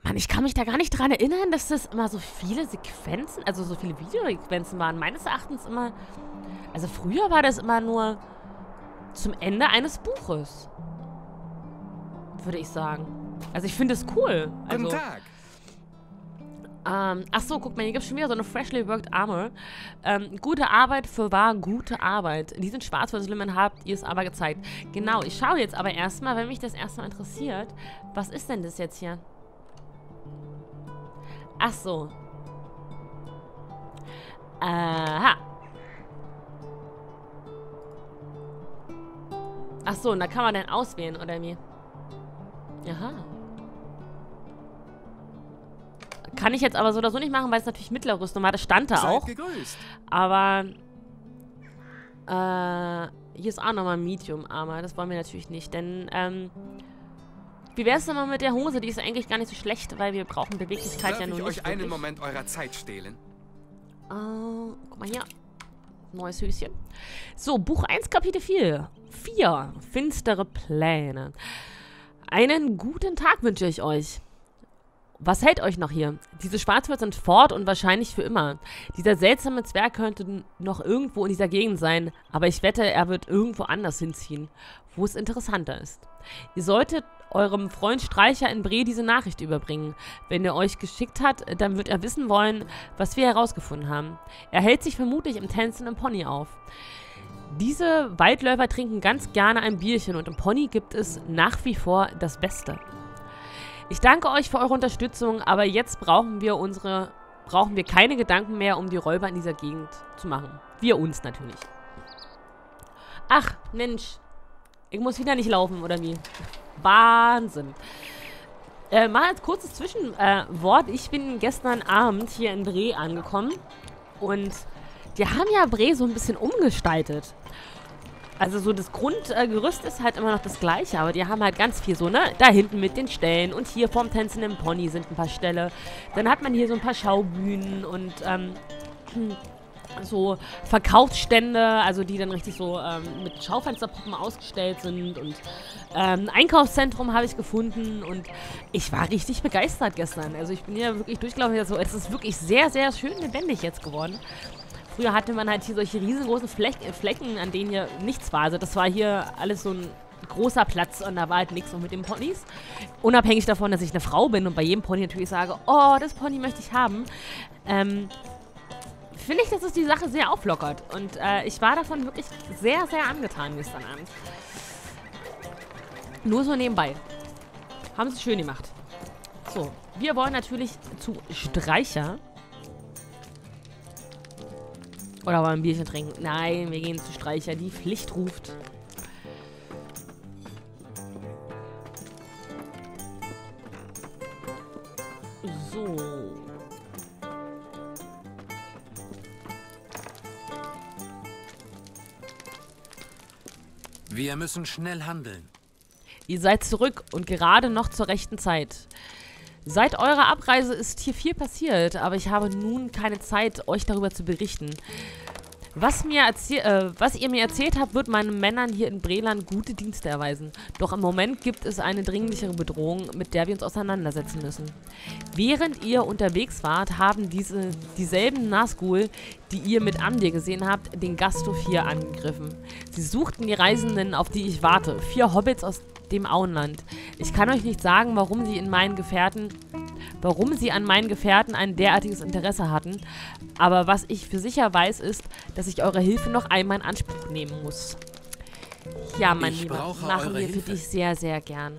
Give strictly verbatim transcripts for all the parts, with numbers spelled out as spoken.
Mann, ich kann mich da gar nicht dran erinnern, dass das immer so viele Sequenzen, also so viele Videosequenzen waren. Meines Erachtens immer... Also früher war das immer nur zum Ende eines Buches. Würde ich sagen. Also ich finde es cool. Also, Guten Tag. Ähm, ach so, guck mal, hier gibt es schon wieder so eine freshly worked Armor. Ähm, gute Arbeit für wahr, gute Arbeit. In diesem Schwarzwurzeln habt ihr es aber gezeigt. Genau, ich schaue jetzt aber erstmal, wenn mich das erstmal interessiert. Was ist denn das jetzt hier? Ach so. Aha. Ach so, und da kann man dann auswählen, oder wie? Aha. Kann ich jetzt aber so oder so nicht machen, weil es natürlich mittlere Rüstung war. Das stand da auch. Seid gegrüßt. Aber äh, hier ist auch nochmal Medium Armor. Das wollen wir natürlich nicht, denn ähm, wie wäre es denn mal mit der Hose? Die ist eigentlich gar nicht so schlecht, weil wir brauchen Beweglichkeit Darf ja ich nur euch nicht einen wirklich. Moment eurer Zeit stehlen? Äh, guck mal hier. Neues Höschen. So, Buch eins, Kapitel vier. vier. Finstere Pläne. Einen guten Tag wünsche ich euch. Was hält euch noch hier? Diese Schwarzwürze sind fort und wahrscheinlich für immer. Dieser seltsame Zwerg könnte noch irgendwo in dieser Gegend sein, aber ich wette, er wird irgendwo anders hinziehen, wo es interessanter ist. Ihr solltet eurem Freund Streicher in Bre diese Nachricht überbringen. Wenn er euch geschickt hat, dann wird er wissen wollen, was wir herausgefunden haben. Er hält sich vermutlich im tänzelnden Pony auf. Diese Waldläufer trinken ganz gerne ein Bierchen und im Pony gibt es nach wie vor das Beste. Ich danke euch für eure Unterstützung, aber jetzt brauchen wir unsere, brauchen wir keine Gedanken mehr, um die Räuber in dieser Gegend zu machen. Wir uns natürlich. Ach, Mensch. Ich muss wieder nicht laufen, oder wie? Wahnsinn. Äh, mal als kurzes Zwischenwort. Äh, ich bin gestern Abend hier in Bre angekommen und die haben ja Bre so ein bisschen umgestaltet. Also so das Grundgerüst äh, ist halt immer noch das gleiche, aber die haben halt ganz viel so, ne? Da hinten mit den Ställen und hier vorm tänzelnden Pony sind ein paar Ställe. Dann hat man hier so ein paar Schaubühnen und ähm, so Verkaufsstände, also die dann richtig so ähm, mit Schaufensterpuppen ausgestellt sind und ähm, ein Einkaufszentrum habe ich gefunden und ich war richtig begeistert gestern. Also ich bin hier wirklich durchgelaufen, also es ist wirklich sehr, sehr schön lebendig jetzt geworden. Früher hatte man halt hier solche riesengroßen Fleck Flecken, an denen hier nichts war. Also das war hier alles so ein großer Platz und da war halt nichts noch mit den Ponys. Unabhängig davon, dass ich eine Frau bin und bei jedem Pony natürlich sage, oh, das Pony möchte ich haben, ähm, finde ich, dass es die Sache sehr auflockert. Und äh, ich war davon wirklich sehr, sehr angetan gestern Abend. Nur so nebenbei. Haben sie schön gemacht. So, wir wollen natürlich zu Streicher. Oder wollen wir ein Bierchen trinken? Nein, wir gehen zu Streicher. Die Pflicht ruft. So. Wir müssen schnell handeln. Ihr seid zurück und gerade noch zur rechten Zeit. Seit eurer Abreise ist hier viel passiert, aber ich habe nun keine Zeit, euch darüber zu berichten. Was, mir äh, was ihr mir erzählt habt, wird meinen Männern hier in Breland gute Dienste erweisen. Doch im Moment gibt es eine dringlichere Bedrohung, mit der wir uns auseinandersetzen müssen. Während ihr unterwegs wart, haben diese dieselben Nazgul, die ihr mit Amdir gesehen habt, den Gasthof hier angegriffen. Sie suchten die Reisenden, auf die ich warte. Vier Hobbits aus dem Auenland. Ich kann euch nicht sagen, warum sie in meinen Gefährten, warum sie an meinen Gefährten ein derartiges Interesse hatten, aber was ich für sicher weiß, ist, dass ich eure Hilfe noch einmal in Anspruch nehmen muss. Ja, mein Lieber, machen wir für dich sehr, sehr gern.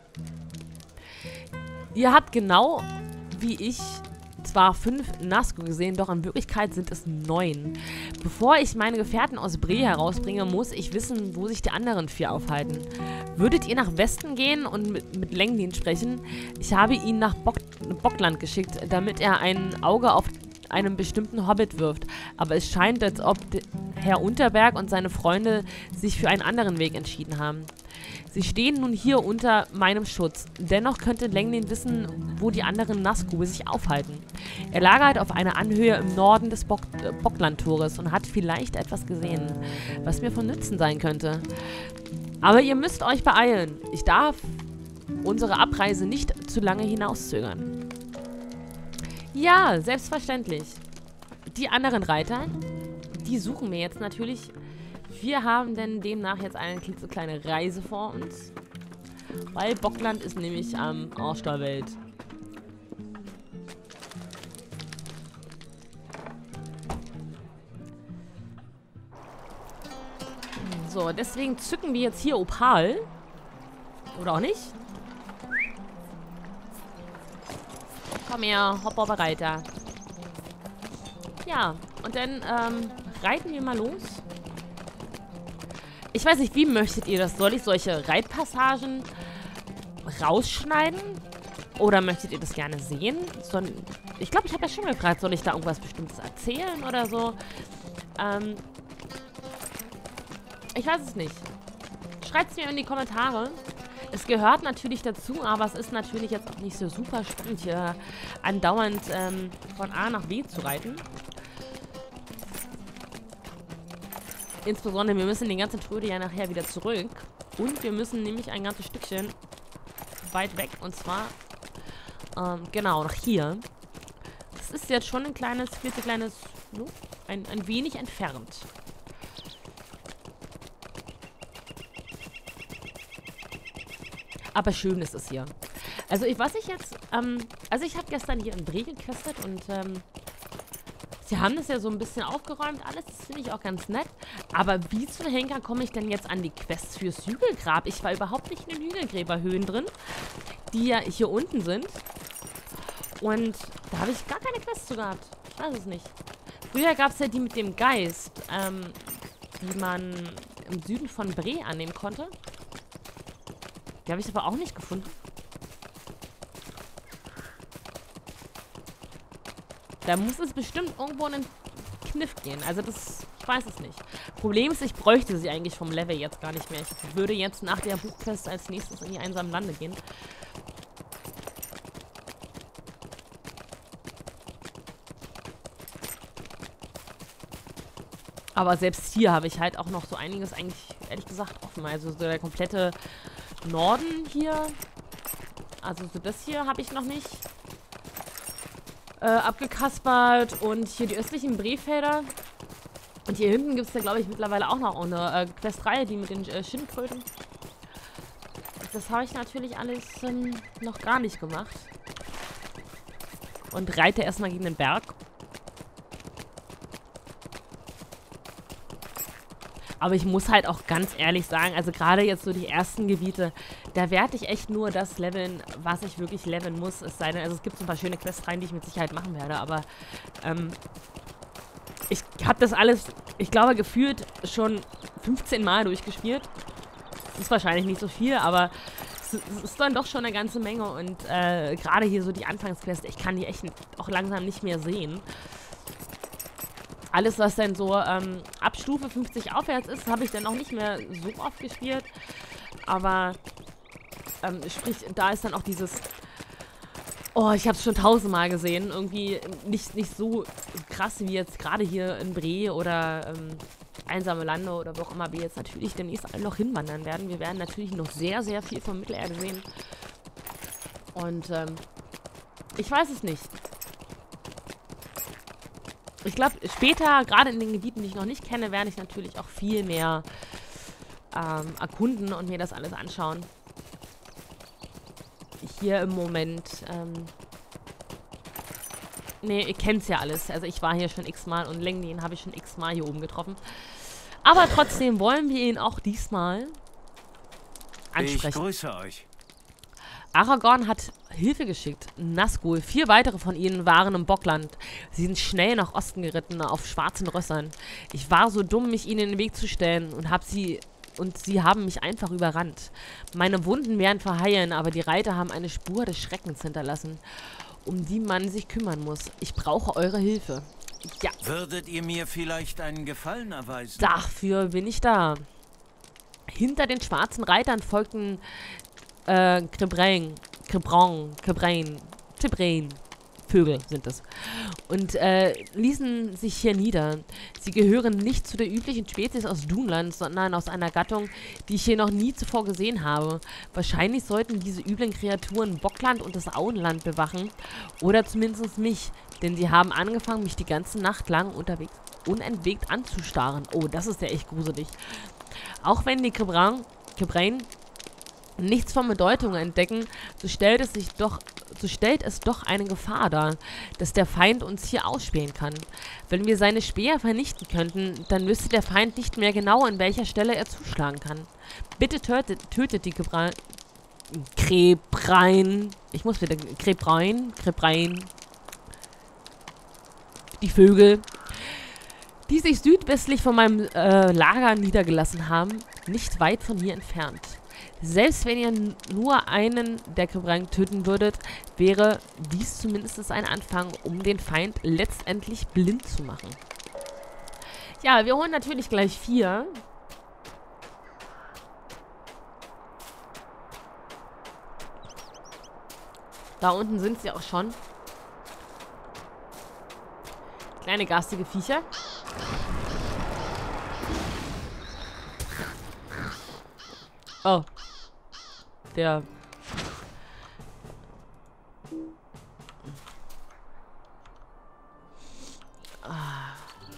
Ihr habt genau wie ich zwar fünf Nazgul gesehen, doch in Wirklichkeit sind es neun. Bevor ich meine Gefährten aus Bre herausbringe, muss ich wissen, wo sich die anderen vier aufhalten. Würdet ihr nach Westen gehen und mit, mit Lenglin sprechen? Ich habe ihn nach Bock, Bockland geschickt, damit er ein Auge auf einen bestimmten Hobbit wirft. Aber es scheint, als ob Herr Unterberg und seine Freunde sich für einen anderen Weg entschieden haben. Sie stehen nun hier unter meinem Schutz. Dennoch könnte Lenglin wissen, wo die anderen Nazgul sich aufhalten. Er lagert auf einer Anhöhe im Norden des Bock äh, Bockland-Tores und hat vielleicht etwas gesehen, was mir von Nützen sein könnte. Aber ihr müsst euch beeilen. Ich darf unsere Abreise nicht zu lange hinauszögern. Ja, selbstverständlich. Die anderen Reiter, die suchen wir jetzt natürlich. Wir haben denn demnach jetzt eine klitzekleine Reise vor uns. Weil Bockland ist nämlich am Arsch der Welt. So, deswegen zücken wir jetzt hier Opal. Oder auch nicht. Komm her, Hopper Reiter. Ja, und dann ähm, reiten wir mal los. Ich weiß nicht, wie möchtet ihr das? Soll ich solche Reitpassagen rausschneiden? Oder möchtet ihr das gerne sehen? Soll, ich glaube, ich habe ja schon gefragt, soll ich da irgendwas Bestimmtes erzählen oder so? Ähm, ich weiß es nicht. Schreibt es mir in die Kommentare. Es gehört natürlich dazu, aber es ist natürlich jetzt auch nicht so super spannend, hier andauernd ähm, von A nach B zu reiten. Insbesondere, wir müssen den ganzen Tröde ja nachher wieder zurück. Und wir müssen nämlich ein ganzes Stückchen weit weg. Und zwar, ähm, genau, nach hier. Das ist jetzt schon ein kleines, klitzekleines, no, ein, ein wenig entfernt. Aber schön ist es hier. Also, ich, was ich jetzt, ähm, also ich habe gestern hier in Bre gequestet und, ähm, sie haben das ja so ein bisschen aufgeräumt, alles, das finde ich auch ganz nett. Aber wie zum Henker komme ich denn jetzt an die Quests fürs Hügelgrab? Ich war überhaupt nicht in den Hügelgräberhöhen drin, die ja hier unten sind. Und da habe ich gar keine Quests zu gehabt. Ich weiß es nicht. Früher gab es ja die mit dem Geist, ähm, die man im Süden von Bre annehmen konnte. Die habe ich aber auch nicht gefunden. Da muss es bestimmt irgendwo einen Kniff gehen. Also das, ich weiß es nicht. Problem ist, ich bräuchte sie eigentlich vom Level jetzt gar nicht mehr. Ich würde jetzt nach der Buchquest als nächstes in die einsamen Lande gehen. Aber selbst hier habe ich halt auch noch so einiges eigentlich, ehrlich gesagt, offen. Also so der komplette Norden hier. Also so das hier habe ich noch nicht äh, abgekaspert. Und hier die östlichen Brefelder. Und hier hinten gibt es ja, glaube ich, mittlerweile auch noch eine äh, Questreihe, die mit den äh, Schildkröten. Das habe ich natürlich alles ähm, noch gar nicht gemacht. Und reite erstmal gegen den Berg. Aber ich muss halt auch ganz ehrlich sagen, also gerade jetzt so die ersten Gebiete, da werde ich echt nur das leveln, was ich wirklich leveln muss. Es sei denn, also es gibt so ein paar schöne Questreihen, die ich mit Sicherheit machen werde, aber ähm, ich habe das alles, ich glaube, gefühlt schon fünfzehn Mal durchgespielt. Das ist wahrscheinlich nicht so viel, aber es, es ist dann doch schon eine ganze Menge und äh, gerade hier so die Anfangsqueste, ich kann die echt auch langsam nicht mehr sehen. Alles, was dann so ähm, ab Stufe fünfzig aufwärts ist, habe ich dann auch nicht mehr so oft gespielt. Aber, ähm, sprich, da ist dann auch dieses... Oh, ich habe es schon tausendmal gesehen. Irgendwie nicht, nicht so krass wie jetzt gerade hier in Bre oder ähm, Einsame Lande oder wo auch immer wir jetzt natürlich demnächst alle noch hinwandern werden. Wir werden natürlich noch sehr, sehr viel von Mittelerde sehen. Und, ähm, ich weiß es nicht. Ich glaube, später, gerade in den Gebieten, die ich noch nicht kenne, werde ich natürlich auch viel mehr ähm, erkunden und mir das alles anschauen. Hier im Moment, ähm, nee, ihr kennt es ja alles. Also ich war hier schon x-mal und Lengdien habe ich schon x-mal hier oben getroffen. Aber trotzdem wollen wir ihn auch diesmal ansprechen. Ich grüße euch. Aragorn hat Hilfe geschickt. Nazgul. Vier weitere von ihnen waren im Bockland. Sie sind schnell nach Osten geritten, auf schwarzen Rössern. Ich war so dumm, mich ihnen in den Weg zu stellen und hab sie... Und sie haben mich einfach überrannt. Meine Wunden werden verheilen, aber die Reiter haben eine Spur des Schreckens hinterlassen, um die man sich kümmern muss. Ich brauche eure Hilfe. Ja. Würdet ihr mir vielleicht einen Gefallen erweisen? Dafür bin ich da. Hinter den schwarzen Reitern folgten äh, Krebrain, Krebrain, Krebrain, Krebrain, Vögel sind es. Und äh, ließen sich hier nieder. Sie gehören nicht zu der üblichen Spezies aus Dunland, sondern aus einer Gattung, die ich hier noch nie zuvor gesehen habe. Wahrscheinlich sollten diese üblen Kreaturen Bockland und das Auenland bewachen. Oder zumindest mich. Denn sie haben angefangen, mich die ganze Nacht lang unterwegs unentwegt anzustarren. Oh, das ist ja echt gruselig. Auch wenn die Krebrain nichts von Bedeutung entdecken, so stellt es sich doch, so stellt es doch eine Gefahr dar, dass der Feind uns hier ausspähen kann. Wenn wir seine Speer vernichten könnten, dann wüsste der Feind nicht mehr genau, an welcher Stelle er zuschlagen kann. Bitte tötet, tötet die Krebrain. Krebrain. Ich muss wieder. Krebrain. Krebrain. Die Vögel, die sich südwestlich von meinem äh, Lager niedergelassen haben, nicht weit von hier entfernt. Selbst wenn ihr nur einen der Krebrain töten würdet, wäre dies zumindest ein Anfang, um den Feind letztendlich blind zu machen. Ja, wir holen natürlich gleich vier. Da unten sind sie auch schon. Kleine garstige Viecher. Oh. Der. Ah.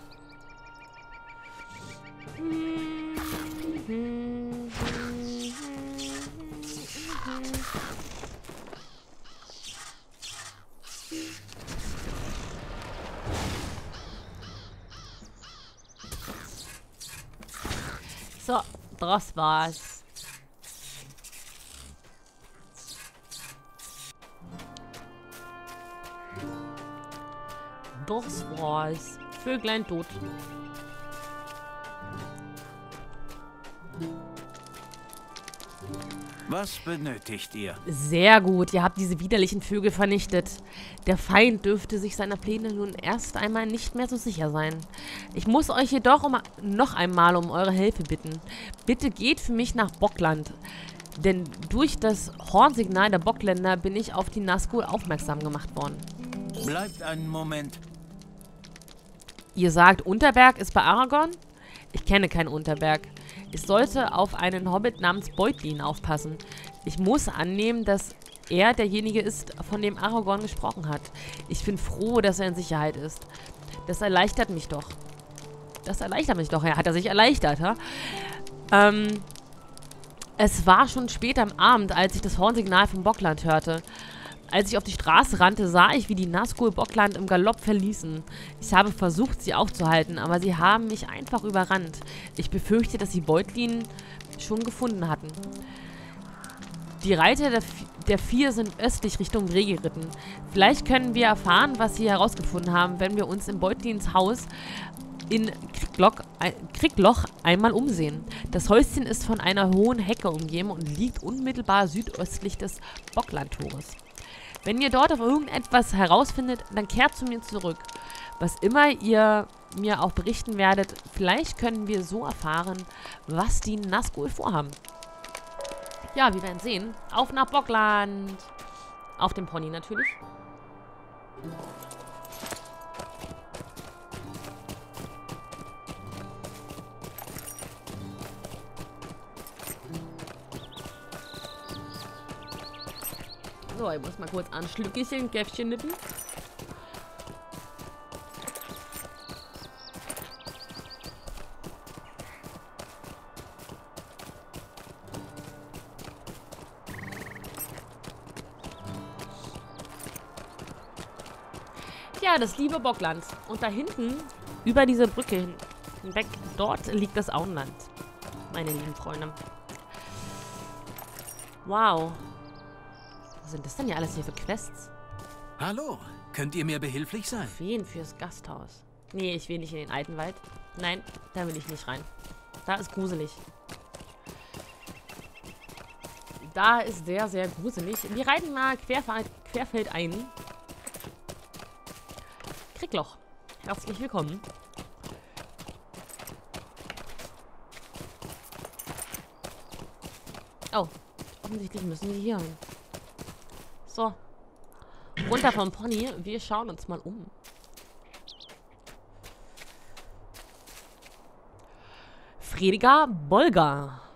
So, das war's. Das war's. Vöglein tot. Was benötigt ihr? Sehr gut, ihr habt diese widerlichen Vögel vernichtet. Der Feind dürfte sich seiner Pläne nun erst einmal nicht mehr so sicher sein. Ich muss euch jedoch um, noch einmal um eure Hilfe bitten. Bitte geht für mich nach Bockland. Denn durch das Hornsignal der Bockländer bin ich auf die Nazgul aufmerksam gemacht worden. Bleibt einen Moment. Ihr sagt, Unterberg ist bei Aragorn? Ich kenne keinen Unterberg. Ich sollte auf einen Hobbit namens Beutlin aufpassen. Ich muss annehmen, dass er derjenige ist, von dem Aragorn gesprochen hat. Ich bin froh, dass er in Sicherheit ist. Das erleichtert mich doch. Das erleichtert mich doch. Er hat er sich erleichtert, ha? Ähm, es war schon spät am Abend, als ich das Hornsignal vom Bockland hörte. Als ich auf die Straße rannte, sah ich, wie die Nazgul Bockland im Galopp verließen. Ich habe versucht, sie aufzuhalten, aber sie haben mich einfach überrannt. Ich befürchte, dass sie Beutlin schon gefunden hatten. Die Reiter der, der vier sind östlich Richtung Bree geritten. Vielleicht können wir erfahren, was sie herausgefunden haben, wenn wir uns in Beutlins Haus in Kriegloch, äh, Kriegloch einmal umsehen. Das Häuschen ist von einer hohen Hecke umgeben und liegt unmittelbar südöstlich des Bocklandtores. Wenn ihr dort auf irgendetwas herausfindet, dann kehrt zu mir zurück. Was immer ihr mir auch berichten werdet, vielleicht können wir so erfahren, was die Nazgul vorhaben. Ja, wir werden sehen. Auf nach Bockland. Auf dem Pony natürlich. So, ich muss mal kurz ein Schlückchen, Käffchen nippen. Ja, das liebe Bockland. Und da hinten, über diese Brücke hinweg, dort liegt das Auenland. Meine lieben Freunde. Wow. Was sind das denn ja alles hier für Quests? Hallo, könnt ihr mir behilflich sein? Wen fürs Gasthaus? Nee, ich will nicht in den alten Wald. Nein, da will ich nicht rein. Da ist gruselig. Da ist sehr, sehr gruselig. Wir reiten mal querfe querfeld ein. Kriegloch. Herzlich willkommen. Oh, offensichtlich müssen wir hier hin. So. runter vom Pony. Wir schauen uns mal um. Frediger Bolger.